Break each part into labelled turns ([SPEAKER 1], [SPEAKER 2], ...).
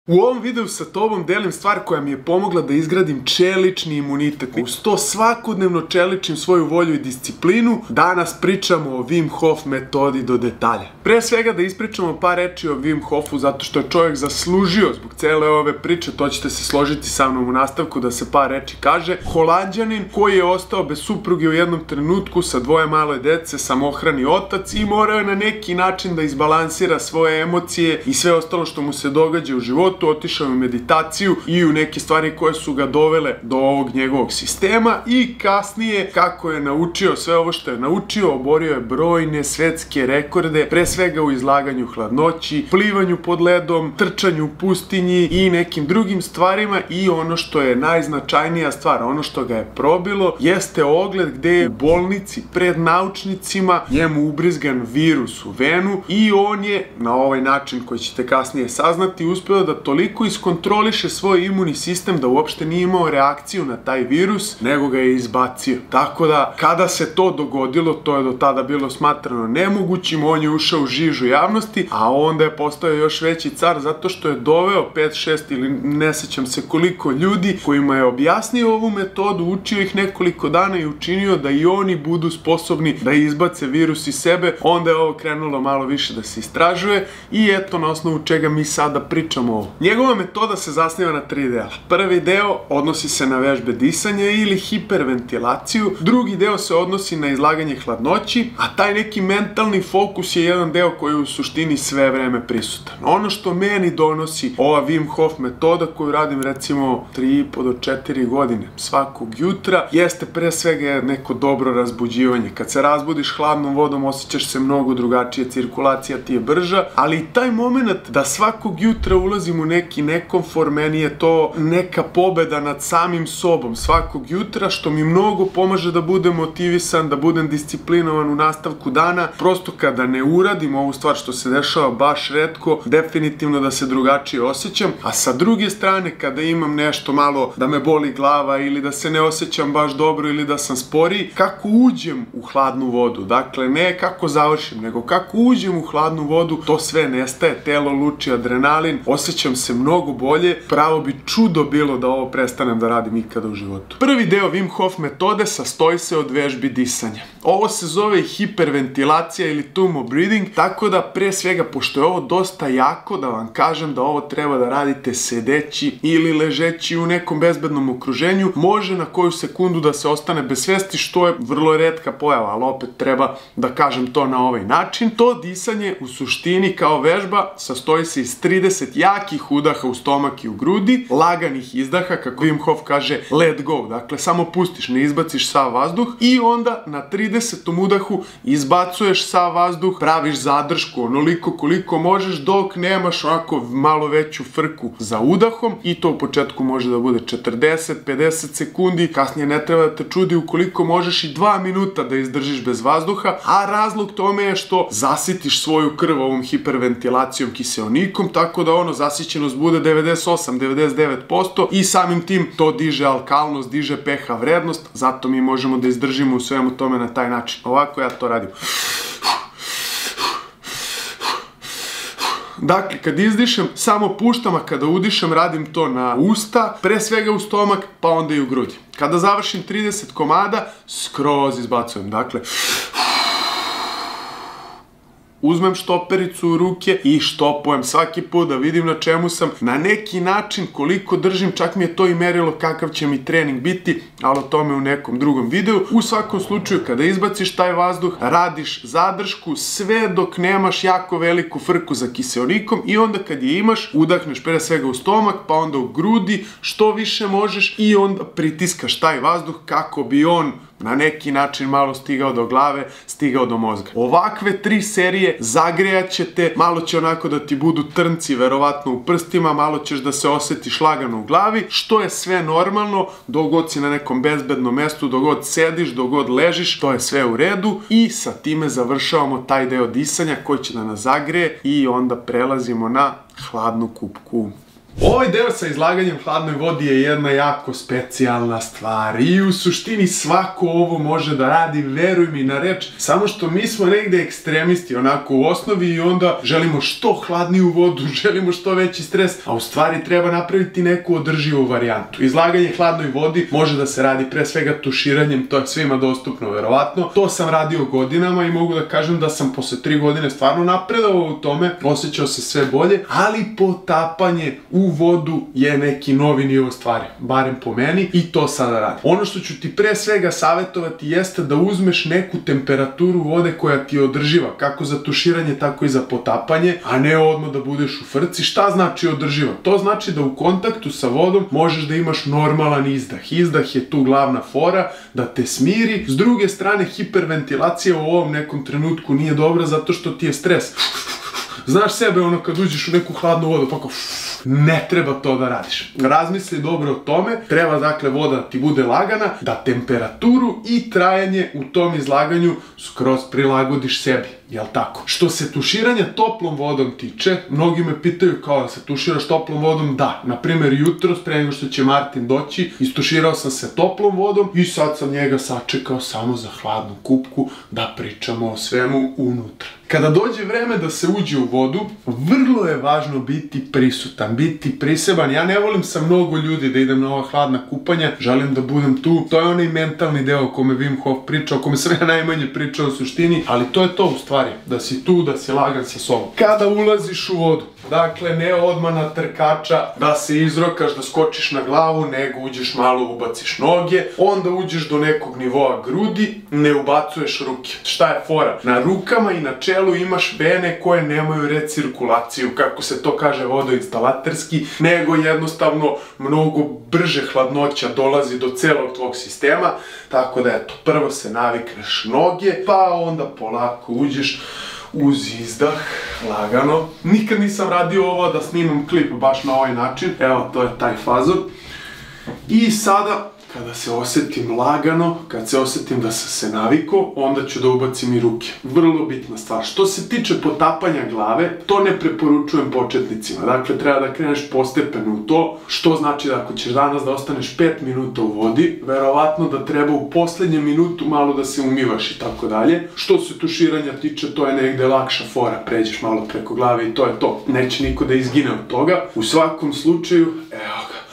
[SPEAKER 1] U ovom videu sa tobom delim stvar koja mi je pomogla da izgradim čelični imunitet. Uz to svakodnevno čeličim svoju volju i disciplinu. Danas pričamo o Wim Hof metodi do detalja. Pre svega da ispričamo par reči o Wim Hofu zato što je čovjek zaslužio zbog cele ove priče, to ćete se složiti sa mnom u nastavku da se par reči kaže. Holanđanin koji je ostao bez supruge u jednom trenutku sa dvoje male dece, samohrani otac i morao je na neki način da izbalansira svoje emocije i sve ostalo što mu se događa u životu. Otišao u meditaciju i u neke stvari koje su ga dovele do ovog njegovog sistema i kasnije kako je naučio sve ovo što je naučio, oborio je brojne svetske rekorde, pre svega u izlaganju hladnoći, plivanju pod ledom, trčanju u pustinji i nekim drugim stvarima. I ono što je najznačajnija stvar, ono što ga je probilo, jeste ogled gde je u bolnici pred naučnicima njemu ubrizgan virus u venu i on je na ovaj način koji ćete kasnije saznati uspeo da toliko iskontroliše svoj imunni sistem da uopšte nije imao reakciju na taj virus, nego ga je izbacio. Tako da, kada se to dogodilo, to je do tada bilo smatrano nemogućim, on je ušao u žižu javnosti, a onda je postao još veći car zato što je doveo 5-6 ili ne sećam se koliko ljudi kojima je objasnio ovu metodu, učio ih nekoliko dana i učinio da i oni budu sposobni da izbace virus iz sebe. Onda je ovo krenulo malo više da se istražuje i eto na osnovu čega mi sada pričamo ovo. Njegova metoda se zasniva na 3 dela. Prvi deo odnosi se na vežbe disanja ili hiperventilaciju, drugi deo se odnosi na izlaganje hladnoći, a taj neki mentalni fokus je jedan deo koji je u suštini sve vreme prisutan. Ono što meni donosi ova Wim Hof metoda koju radim recimo 3,5 do 4 godine svakog jutra jeste pre svega neko dobro razbuđivanje. Kad se razbudiš hladnom vodom osjećaš se mnogo drugačije, cirkulacija ti je brža, ali i taj moment da svakog jutra ulazim u neki nekomfor, meni je to neka pobeda nad samim sobom svakog jutra, što mi mnogo pomaže da budem motivisan, da budem disciplinovan u nastavku dana. Prosto kada ne uradim ovu stvar, što se dešava baš retko, definitivno da se drugačije osjećam. A sa druge strane, kada imam nešto malo da me boli glava ili da se ne osjećam baš dobro ili da sam sporiji, kako uđem u hladnu vodu, dakle ne kako završim, nego kako uđem u hladnu vodu, to sve nestaje, telo luči adrenalin, osjećam se mnogo bolje, pravo bi čudo bilo da ovo prestanem da radim ikada u životu. Prvi deo Wim Hof metode sastoji se od vežbi disanja. Ovo se zove hiperventilacija ili tumor breathing, tako da pre svega, pošto je ovo dosta jako, da vam kažem da ovo treba da radite sedeći ili ležeći u nekom bezbednom okruženju, može na koju sekundu da se ostane bez svesti, što je vrlo retka pojava, ali opet treba da kažem to na ovaj način. To disanje u suštini kao vežba sastoji se iz 30 jakih udaha u stomak i u grudi, laganih izdaha, kako Wim Hof kaže let go, dakle samo pustiš, ne izbaciš sav vazduh i onda na 30. udahu izbacuješ sav vazduh, praviš zadršku onoliko koliko možeš dok nemaš onako malo veću frku za udahom i to u početku može da bude 40-50 sekundi, kasnije ne treba da te čudi ukoliko možeš i 2 minuta da izdržiš bez vazduha, a razlog tome je što zasitiš svoju krv ovom hiperventilacijom kiseonikom, tako da ono zasićenost bude 98-99% i samim tim to diže alkalnost, diže pH vrednost, zato mi možemo da izdržimo u svemu tome na taj način. Ovako ja to radim. Dakle, kad izdišem, samo puštam, a kada udišem, radim to na usta, pre svega u stomak, pa onda i u grudi. Kada završim 30 komada, skroz izbacujem. Dakle, uzmem štopericu u ruke i štopujem svaki put da vidim na čemu sam, na neki način koliko držim, čak mi je to i merilo kakav će mi trening biti, ali o tome u nekom drugom videu. U svakom slučaju, kada izbaciš taj vazduh, radiš zadršku sve dok nemaš jako veliku frku za kiseonikom i onda kad je imaš, udahneš pre svega u stomak, pa onda u grudi, što više možeš i onda pritiskaš taj vazduh kako bi on na neki način malo stigao do glave, stigao do mozga. Ovakve 3 serije zagrejat će te, malo će onako da ti budu trnci verovatno u prstima, malo ćeš da se osjetiš lagano u glavi, što je sve normalno, dok god si na nekom bezbednom mestu, dok god sediš, dok god ležiš, to je sve u redu i sa time završavamo taj deo disanja koji će da nas zagreje i onda prelazimo na hladnu kupku. Ovaj deo sa izlaganjem hladnoj vodi je jedna jako specijalna stvar i u suštini svako ovo može da radi, veruj mi na reč, samo što mi smo negde ekstremisti onako u osnovi i onda želimo što hladniju vodu, želimo što veći stres, a u stvari treba napraviti neku održivu varijantu. Izlaganje hladnoj vodi može da se radi pre svega tuširanjem, to je svima dostupno verovatno. To sam radio godinama i mogu da kažem da sam posle 3 godine stvarno napredovao u tome, osjećao se sve bolje, ali potapanje u vodu je neki novi nivo stvari, barem po meni, i to sada radim. Ono što ću ti pre svega savjetovati jeste da uzmeš neku temperaturu vode koja ti je održiva, kako za tuširanje, tako i za potapanje, a ne odmah da budeš u frci. Šta znači održiva? To znači da u kontaktu sa vodom možeš da imaš normalan izdah. Izdah je tu glavna fora, da te smiri. S druge strane, hiperventilacija u ovom nekom trenutku nije dobra zato što ti je stres. Znaš sebe ono kad uđeš u neku hladnu vodu, pa kao ne treba to da radiš. Razmisli dobro o tome, treba dakle voda da ti bude lagana, da temperaturu i trajanje u tom izlaganju skroz prilagodiš sebi, jel tako? Što se tuširanja toplom vodom tiče, mnogi me pitaju kao da se tuširaš toplom vodom, da. Naprimer jutros, pre nego što će Martin doći, istuširao sam se toplom vodom i sad sam njega sačekao samo za hladnu kupku da pričamo o svemu unutra. Kada dođe vreme da se uđe u vodu, vrlo je važno biti prisutan, biti priseban. Ja ne volim sa mnogo ljudi da idem na ova hladna kupanja, želim da budem tu. To je onaj mentalni deo o kome Wim Hof priča, o kome sam ja najmanje pričao u suštini, ali to je to u stvari, da si tu, da si lagan sa sobom. Kada ulaziš u vodu, dakle ne odmah na trkača, da se izrokaš, da skočiš na glavu, nego uđeš malo, ubaciš noge, onda uđeš do nekog nivoa grudi, ne ubacuješ ruke. Šta je fora? Na rukama i na čelu imaš vene koje nemaju recirkulaciju, kako se to kaže vodoinstalaterski, nego jednostavno mnogo brže hladnoća dolazi do celog tvog sistema, tako da eto, prvo se navikneš noge, pa onda polako uđeš uz izdah, lagano. Nikad nisam radio ovo da snimam klip baš na ovaj način, evo to je taj fazon. I sada, kada se osjetim lagano, kad se osjetim da sam se navikao, onda ću da ubacim i ruke. Vrlo bitna stvar. Što se tiče potapanja glave, to ne preporučujem početnicima. Dakle, treba da kreneš postepeno u to, što znači da ako ćeš danas da ostaneš 5 minuta u vodi, verovatno da treba u poslednjem minutu malo da se umivaš i tako dalje. Što se tuširanja tiče, to je negde lakša fora. Pređeš malo preko glave i to je to. Neće niko da izgine od toga. U svakom slučaju, evo ga.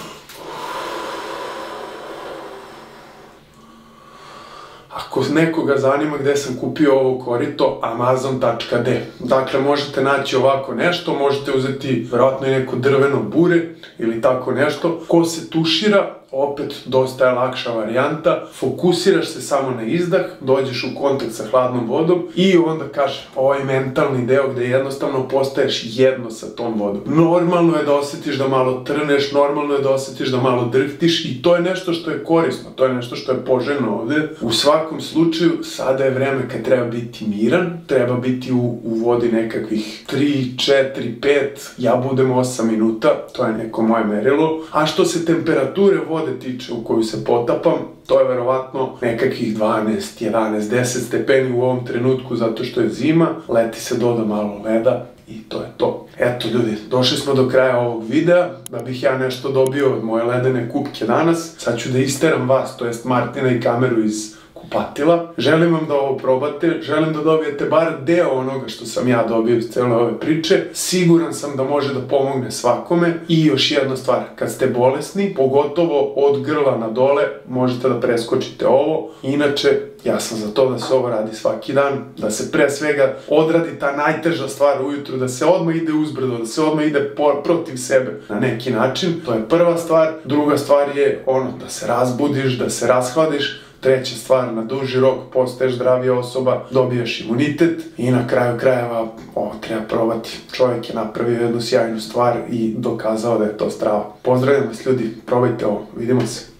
[SPEAKER 1] Ako nekoga zanima gde sam kupio ovo korito, amazon.de. Dakle, možete naći ovako nešto, možete uzeti verovatno i neko drveno bure ili tako nešto. Ko se tušira, opet dosta je lakša varijanta, fokusiraš se samo na izdah, dođeš u kontakt sa hladnom vodom i onda kažeš ovaj mentalni deo gde jednostavno postaješ jedno sa tom vodom. Normalno je da osjetiš da malo trneš, normalno je da osjetiš da malo drhtiš i to je nešto što je korisno, to je nešto što je poželjno ovde. U svakom slučaju, sada je vreme kad treba biti miran, treba biti u vodi nekakvih 3, 4, 5, ja budem 8 minuta, to je neko moje merilo. A što se temperature vode tiče u koju se potapam, to je verovatno nekakvih 12, 11, 10 stepeni u ovom trenutku zato što je zima, leti se doda malo leda i to je to. Eto ljudi, došli smo do kraja ovog videa, da bih ja nešto dobio od moje ledene kupke danas, sad ću da isteram vas, to jest Martina i kameru iz kupatila. Želim vam da ovo probate, želim da dobijete bar deo onoga što sam ja dobio iz cele ove priče. Siguran sam da može da pomogne svakome. I još jedna stvar, kad ste bolesni, pogotovo od grla na dole, možete da preskočite ovo. Inače, ja sam za to da se ovo radi svaki dan, da se pre svega odradi ta najteža stvar ujutru, da se odmah ide uzbrdo, da se odmah ide protiv sebe na neki način. To je prva stvar. Druga stvar je ono da se razbudiš, da se rashladiš. Treća stvar, na duži rok postaješ zdravija osoba, dobijaš imunitet i na kraju krajeva ovo treba probati. Čovjek je napravio jednu sjajnu stvar i dokazao da je to strava. Pozdravljam vas ljudi, probajte ovo, vidimo se.